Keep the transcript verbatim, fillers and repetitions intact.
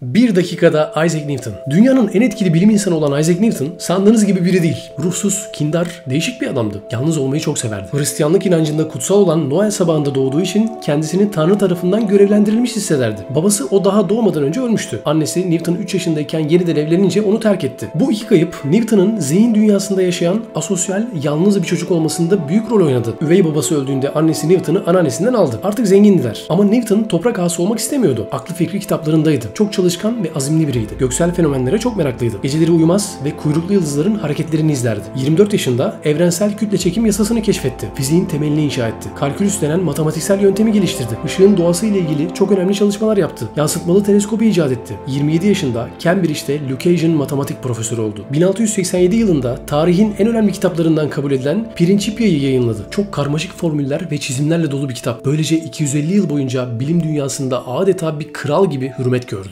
Bir dakikada Isaac Newton. Dünyanın en etkili bilim insanı olan Isaac Newton sandığınız gibi biri değil. Ruhsuz, kindar, değişik bir adamdı. Yalnız olmayı çok severdi. Hristiyanlık inancında kutsal olan Noel sabahında doğduğu için kendisini Tanrı tarafından görevlendirilmiş hissederdi. Babası o daha doğmadan önce ölmüştü. Annesi Newton üç yaşındayken yeniden evlenince onu terk etti. Bu iki kayıp Newton'ın zihin dünyasında yaşayan asosyal, yalnız bir çocuk olmasında büyük rol oynadı. Üvey babası öldüğünde annesi Newton'ı anneannesinden aldı. Artık zengindiler. Ama Newton toprak ağası olmak istemiyordu. Aklı fikri kitaplarındaydı. Çok çalışkan ve azimli biriydi. Göksel fenomenlere çok meraklıydı. Geceleri uyumaz ve kuyruklu yıldızların hareketlerini izlerdi. yirmi dört yaşında evrensel kütle çekim yasasını keşfetti. Fiziğin temelini inşa etti. Kalkülüs denen matematiksel yöntemi geliştirdi. Işığın doğası ile ilgili çok önemli çalışmalar yaptı. Yansıtmalı teleskobu icat etti. yirmi yedi yaşında Cambridge'de Lucasian matematik profesörü oldu. bin altı yüz seksen yedi yılında tarihin en önemli kitaplarından kabul edilen Principia'yı yayınladı. Çok karmaşık formüller ve çizimlerle dolu bir kitap. Böylece iki yüz elli yıl boyunca bilim dünyasında adeta bir kral gibi hürmet gördü.